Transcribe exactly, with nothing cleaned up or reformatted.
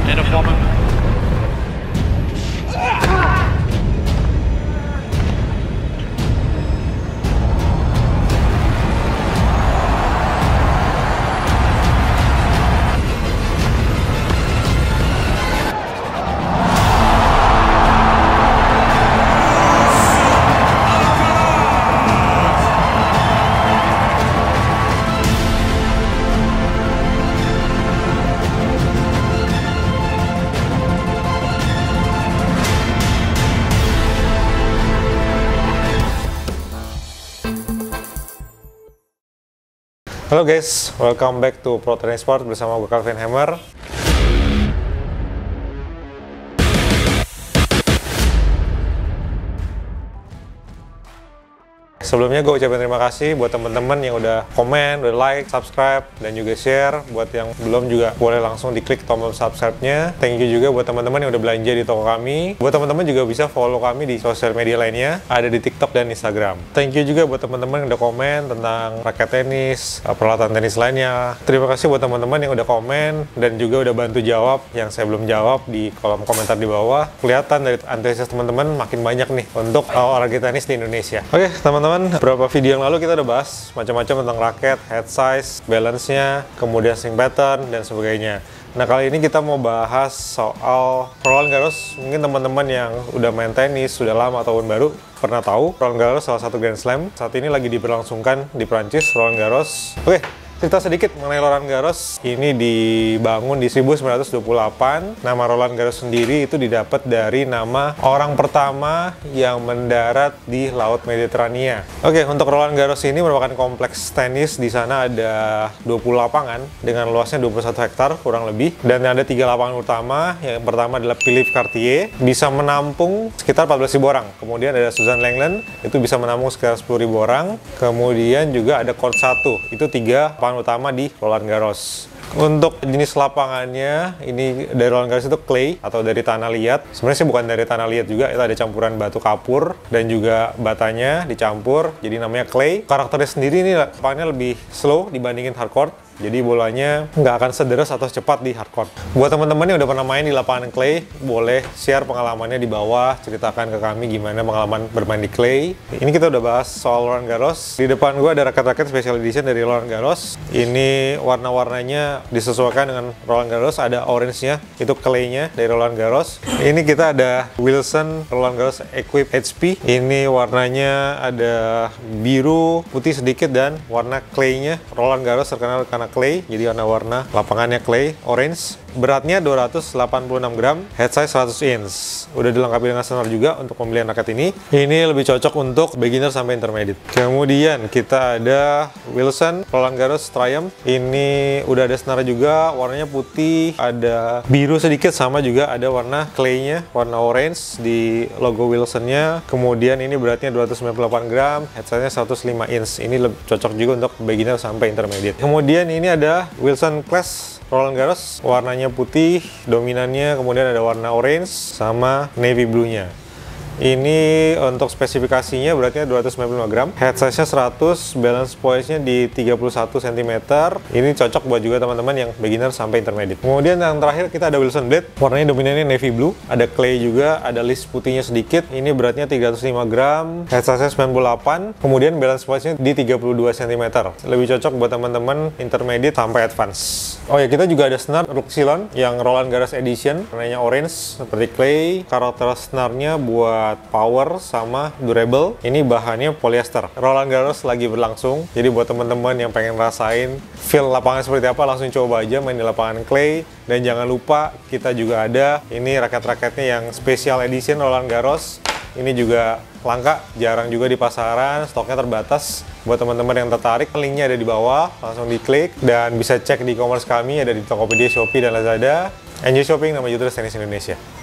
and a former. Halo guys, welcome back to Pro Training Sport bersama gue Calvin Hammer. Sebelumnya gue ucapin terima kasih buat teman-teman yang udah komen, udah like, subscribe, dan juga share. Buat yang belum juga boleh langsung diklik tombol subscribe-nya. Thank you juga buat teman-teman yang udah belanja di toko kami. Buat teman-teman juga bisa follow kami di sosial media lainnya, ada di TikTok dan Instagram. Thank you juga buat teman-teman yang udah komen tentang raket tenis, peralatan tenis lainnya. Terima kasih buat teman-teman yang udah komen dan juga udah bantu jawab yang saya belum jawab di kolom komentar di bawah. Kelihatan dari antusias teman-teman makin banyak nih untuk olahraga tenis di Indonesia. Oke, teman-teman. Beberapa video yang lalu kita udah bahas macam-macam tentang raket, head size, balance-nya, kemudian swing pattern, dan sebagainya. Nah, kali ini kita mau bahas soal Roland Garros. Mungkin teman-teman yang udah main tenis, sudah lama ataupun baru, pernah tahu Roland Garros salah satu Grand Slam. Saat ini lagi diberlangsungkan di Prancis, Roland Garros. Oke. Cerita sedikit mengenai Roland Garros, ini dibangun di seribu sembilan ratus dua puluh delapan. Nama Roland Garros sendiri itu didapat dari nama orang pertama yang mendarat di Laut Mediterania. Oke, untuk Roland Garros ini merupakan kompleks tenis. Di sana ada dua puluh lapangan dengan luasnya dua puluh satu hektar kurang lebih. Dan ada tiga lapangan utama. Yang pertama adalah Philippe Cartier, bisa menampung sekitar empat belas ribu orang. Kemudian ada Suzanne Lenglen, itu bisa menampung sekitar sepuluh ribu orang. Kemudian juga ada Court satu, itu tiga utama di Roland Garros. Untuk jenis lapangannya, ini dari Roland Garros itu clay atau dari tanah liat. Sebenarnya sih bukan dari tanah liat juga, itu ada campuran batu kapur dan juga batanya dicampur, jadi namanya clay. Karakternya sendiri ini lapangannya lebih slow dibandingin hardcourt. Jadi bolanya nggak akan sederas atau cepat di hardcourt. Buat teman-teman yang udah pernah main di lapangan clay, boleh share pengalamannya di bawah, ceritakan ke kami gimana pengalaman bermain di clay. Ini kita udah bahas soal Roland Garros. Di depan gue ada raket-raket special edition dari Roland Garros. Ini warna-warnanya disesuaikan dengan Roland Garros. Ada orange-nya, itu clay-nya dari Roland Garros. Ini kita ada Wilson Roland Garros Equip H P. Ini warnanya ada biru, putih sedikit, dan warna clay-nya. Roland Garros terkenal karena clay, jadi warna-warna lapangannya clay, orange. Beratnya dua ratus delapan puluh enam gram, head size seratus inch. Udah dilengkapi dengan senar juga untuk pembelian raket ini. Ini lebih cocok untuk beginner sampai intermediate. Kemudian kita ada Wilson Roland Garros Triumph. Ini udah ada senar juga, warnanya putih, ada biru sedikit, sama juga ada warna clay-nya, warna orange di logo Wilson-nya. Kemudian ini beratnya dua ratus sembilan puluh delapan gram, head size-nya seratus lima inch. Ini lebih cocok juga untuk beginner sampai intermediate. Kemudian ini ada Wilson Clash Roland Garros, warnanya putih, dominannya, kemudian ada warna orange sama navy blue-nya. Ini untuk spesifikasinya beratnya dua ratus sembilan puluh lima gram, head size-nya seratus, balance points-nya di tiga puluh satu sentimeter. Ini cocok buat juga teman-teman yang beginner sampai intermediate. Kemudian yang terakhir kita ada Wilson Blade, warnanya dominannya navy blue, ada clay juga, ada list putihnya sedikit. Ini beratnya tiga ratus lima gram, head size-nya sembilan puluh delapan, kemudian balance points-nya di tiga puluh dua sentimeter. Lebih cocok buat teman-teman intermediate sampai advance. Oh ya, kita juga ada senar Ruxilon yang Roland Garros Edition, warnanya orange seperti clay. Karakter senarnya buat power sama durable. Ini bahannya polyester. Roland Garros lagi berlangsung, jadi buat teman-teman yang pengen rasain feel lapangan seperti apa, langsung coba aja main di lapangan clay. Dan jangan lupa kita juga ada ini raket-raketnya yang special edition Roland Garros. Ini juga langka, jarang juga di pasaran, stoknya terbatas. Buat teman-teman yang tertarik, linknya ada di bawah, langsung diklik dan bisa cek di e-commerce kami, ada di Tokopedia, Shopee, dan Lazada. Enjoy shopping, nama Jutras Tenis Indonesia.